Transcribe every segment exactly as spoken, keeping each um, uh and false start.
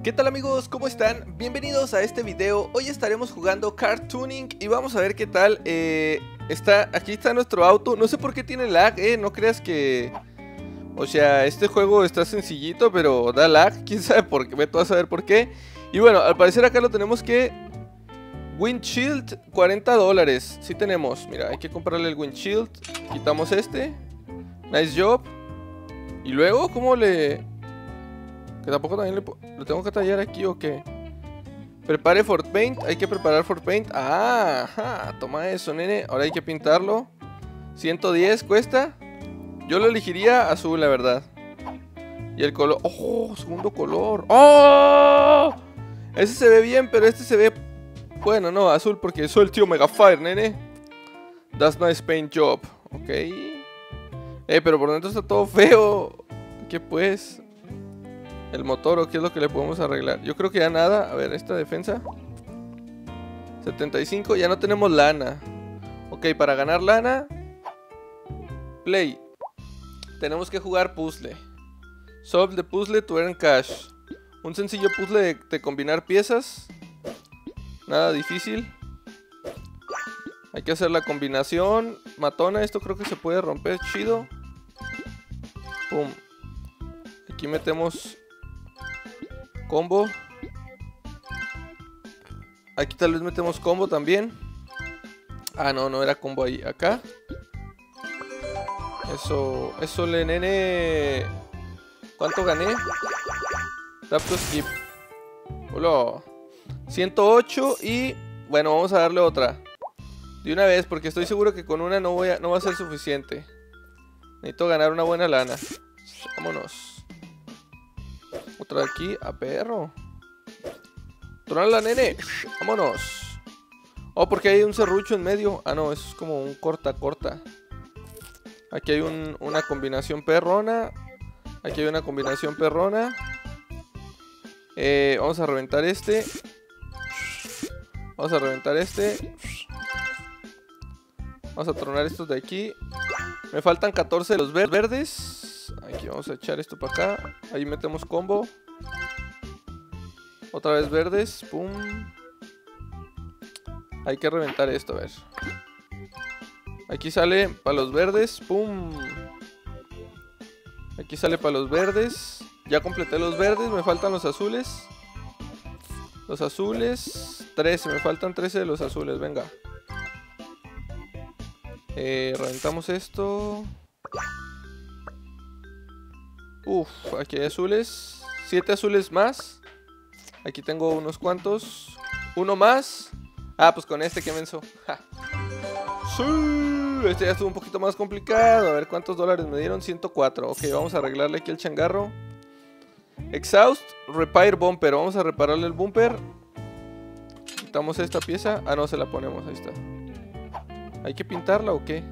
¿Qué tal amigos? ¿Cómo están? Bienvenidos a este video. Hoy estaremos jugando Car Tuning y vamos a ver qué tal. eh, está, Aquí está nuestro auto. No sé por qué tiene lag, eh, no creas que... O sea, este juego está sencillito, pero da lag. ¿Quién sabe por qué? Ve tú a saber por qué. Y bueno, al parecer acá lo tenemos que... Windshield, cuarenta dólares. Sí tenemos, mira, hay que comprarle el windshield. Quitamos este. Nice job. Y luego, ¿cómo le...? Que tampoco también le, ¿lo tengo que tallar aquí o qué? Prepare for paint. Hay que preparar for paint. Ah, ajá, toma eso, nene. Ahora hay que pintarlo. ciento diez cuesta. Yo lo elegiría azul, la verdad. Y el color... ¡Oh! Segundo color. ¡Oh! Ese se ve bien, pero este se ve... Bueno, no, azul porque soy el tío Megafire, nene. That's nice paint job. Ok. Eh, pero por dentro está todo feo. ¿Qué pues? El motor o qué es lo que le podemos arreglar. Yo creo que ya nada. A ver, esta defensa setenta y cinco, ya no tenemos lana. Ok, para ganar lana, play. Tenemos que jugar puzzle. Solve the puzzle to earn cash. Un sencillo puzzle de, de combinar piezas. Nada difícil. Hay que hacer la combinación matona. Esto creo que se puede romper chido. Pum. Aquí metemos combo. Aquí tal vez metemos combo también. Ah, no, no era combo ahí. Acá. Eso, eso le nene. ¿Cuánto gané? Tap to skip. Hola. ciento ocho y... Bueno, vamos a darle otra. De una vez, porque estoy seguro que con una no, voy a, no va a ser suficiente. Necesito ganar una buena lana. Vámonos. Otra de aquí, a perro. Tronala, nene. Vámonos. Oh, porque hay un serrucho en medio. Ah, no, eso es como un corta, corta. Aquí hay un, una combinación perrona. Aquí hay una combinación perrona. Eh, vamos a reventar este. Vamos a reventar este. Vamos a tronar estos de aquí. Me faltan catorce de los ver verdes. Aquí vamos a echar esto para acá. Ahí metemos combo. Otra vez verdes. Pum. Hay que reventar esto, a ver. Aquí sale para los verdes. Pum. Aquí sale para los verdes. Ya completé los verdes. Me faltan los azules. Los azules. trece. Me faltan trece de los azules. Venga. Eh, reventamos esto. Uf, aquí hay azules. siete azules más. Aquí tengo unos cuantos. Uno más. Ah, pues con este, qué menso. Ja. Sí, este ya estuvo un poquito más complicado. A ver cuántos dólares me dieron. ciento cuatro. Ok, vamos a arreglarle aquí el changarro. Exhaust, repair bumper. Vamos a repararle el bumper. Quitamos esta pieza. Ah, no, se la ponemos. Ahí está. ¿Hay que pintarla o qué?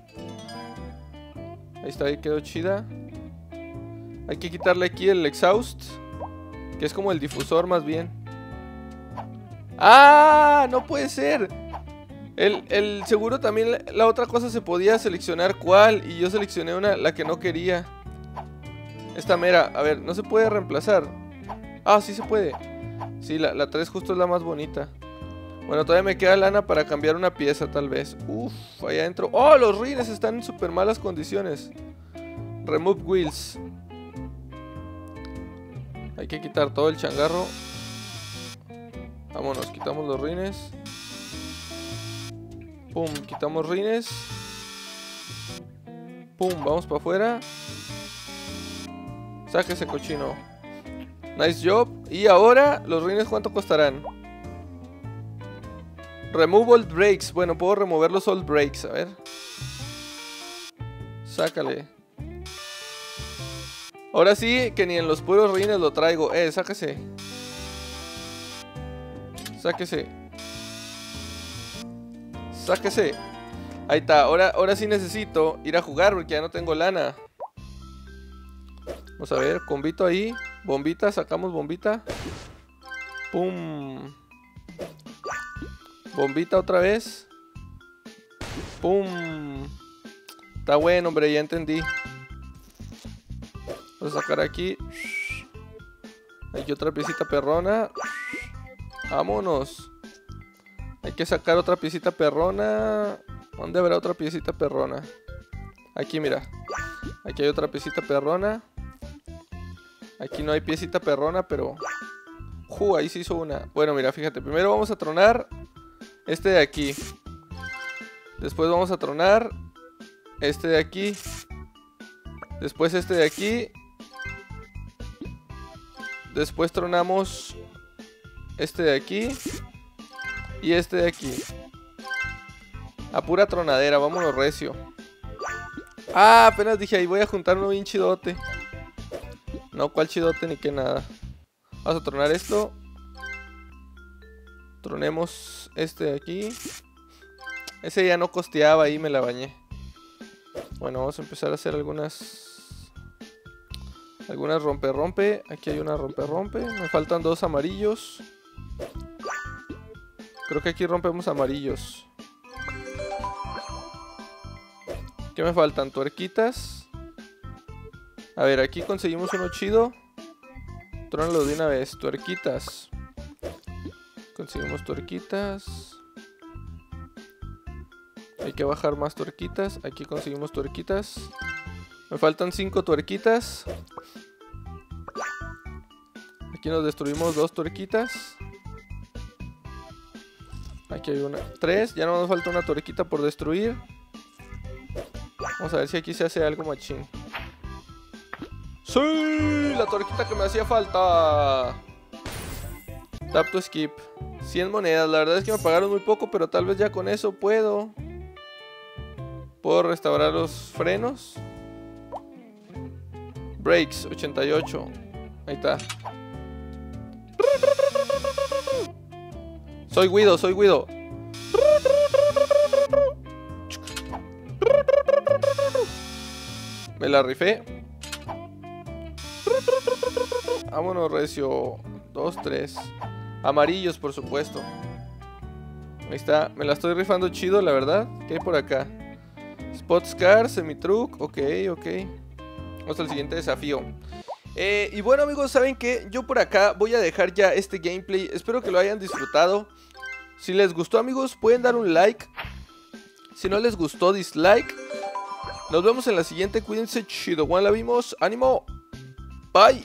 Ahí está, ahí quedó chida. Hay que quitarle aquí el exhaust, que es como el difusor más bien. ¡Ah! No puede ser. El, el seguro también, la, la otra cosa se podía seleccionar cuál. Y yo seleccioné una, la que no quería. Esta mera, a ver, no se puede reemplazar. Ah, sí se puede. Sí, la, la tres justo es la más bonita. Bueno, todavía me queda lana para cambiar una pieza tal vez. Uf, allá adentro. ¡Oh! Los rines están en súper malas condiciones. Remove wheels. Hay que quitar todo el changarro. Vámonos, quitamos los rines. Pum, quitamos rines. Pum, vamos para afuera. Saque ese cochino. Nice job. Y ahora, los rines, ¿cuánto costarán? Remove old brakes. Bueno, puedo remover los old brakes. A ver. Sácale. Ahora sí, que ni en los puros rines lo traigo. Eh, sáquese. Sáquese. Sáquese. Ahí está. Ahora, ahora sí necesito ir a jugar porque ya no tengo lana. Vamos a ver. Combito ahí. Bombita. Sacamos bombita. Pum. Bombita otra vez. Pum. Está bueno, hombre. Ya entendí. Vamos a sacar aquí. Aquí otra piecita perrona. Vámonos. Hay que sacar otra piecita perrona. ¿Dónde habrá otra piecita perrona? Aquí, mira. Aquí hay otra piecita perrona. Aquí no hay piecita perrona, pero... Uh, ahí se hizo una. Bueno, mira, fíjate. Primero vamos a tronar este de aquí. Después vamos a tronar este de aquí. Después este de aquí. Después tronamos este de aquí. Y este de aquí. A pura tronadera, vámonos recio. Ah, apenas dije ahí voy a juntar uno bien chidote. No, cuál chidote ni que nada. Vamos a tronar esto. Tronemos este de aquí. Ese ya no costeaba, ahí me la bañé. Bueno, vamos a empezar a hacer algunas... Algunas rompe rompe. Aquí hay una rompe rompe. Me faltan dos amarillos. Creo que aquí rompemos amarillos. ¿Qué me faltan? Tuerquitas. A ver, aquí conseguimos uno chido. Trónalo de una vez. Tuerquitas. Conseguimos tuerquitas. Hay que bajar más tuerquitas. Aquí conseguimos tuerquitas. Me faltan cinco tuerquitas. Aquí nos destruimos dos tuerquitas. Aquí hay una. Tres. Ya no nos falta una tuerquita por destruir. Vamos a ver si aquí se hace algo machín. ¡Sí! La tuerquita que me hacía falta. Tap to skip. cien monedas. La verdad es que me pagaron muy poco, pero tal vez ya con eso puedo. Puedo restaurar los frenos. Brakes, ochenta y ocho. Ahí está. Soy Guido, soy Guido. Me la rifé. Vámonos, recio. Dos, tres. Amarillos, por supuesto. Ahí está. Me la estoy rifando chido, la verdad. ¿Qué hay por acá? Spots Car, Semitruck. Ok, ok. Vamos al siguiente desafío. Eh, y bueno, amigos, ¿saben qué? Yo por acá voy a dejar ya este gameplay. Espero que lo hayan disfrutado. Si les gustó, amigos, pueden dar un like. Si no les gustó, dislike. Nos vemos en la siguiente. Cuídense chido. Juan, la vimos. ¡Ánimo! Bye.